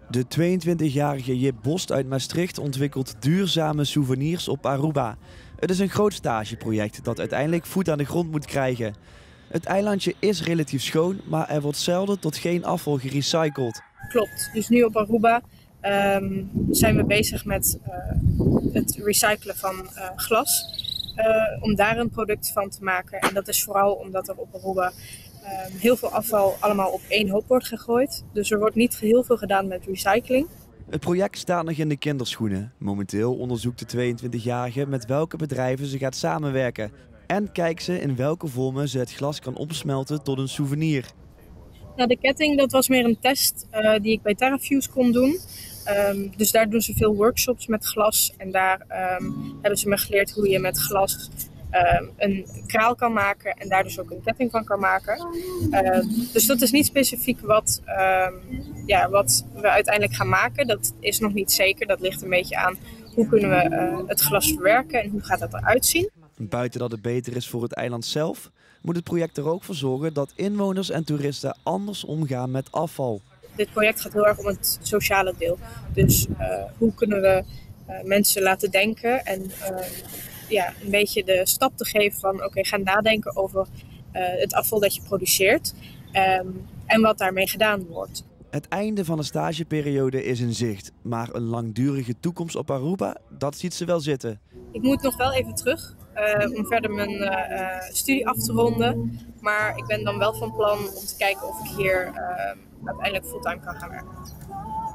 De 22-jarige Jip Bost uit Maastricht ontwikkelt duurzame souvenirs op Aruba. Het is een groot stageproject dat uiteindelijk voet aan de grond moet krijgen. Het eilandje is relatief schoon, maar er wordt zelden tot geen afval gerecycled. Klopt, dus nu op Aruba zijn we bezig met het recyclen van glas. Om daar een product van te maken. En dat is vooral omdat er op Aruba heel veel afval allemaal op één hoop wordt gegooid. Dus er wordt niet heel veel gedaan met recycling. Het project staat nog in de kinderschoenen. Momenteel onderzoekt de 22-jarige met welke bedrijven ze gaat samenwerken. En kijkt ze in welke vormen ze het glas kan opsmelten tot een souvenir. Nou, de ketting dat was meer een test die ik bij TerraFuse kon doen. Dus daar doen ze veel workshops met glas. En daar hebben ze me geleerd hoe je met glas een kraal kan maken. En daar dus ook een ketting van kan maken. Dus dat is niet specifiek wat we uiteindelijk gaan maken. Dat is nog niet zeker. Dat ligt een beetje aan hoe kunnen we het glas verwerken en hoe gaat dat eruit zien. Buiten dat het beter is voor het eiland zelf, moet het project er ook voor zorgen dat inwoners en toeristen anders omgaan met afval. Dit project gaat heel erg om het sociale deel. Dus hoe kunnen we mensen laten denken en een beetje de stap te geven van oké, ga nadenken over het afval dat je produceert en wat daarmee gedaan wordt. Het einde van de stageperiode is in zicht, maar een langdurige toekomst op Aruba, dat ziet ze wel zitten. Ik moet nog wel even terug om verder mijn studie af te ronden. Maar ik ben dan wel van plan om te kijken of ik hier uiteindelijk fulltime kan gaan werken.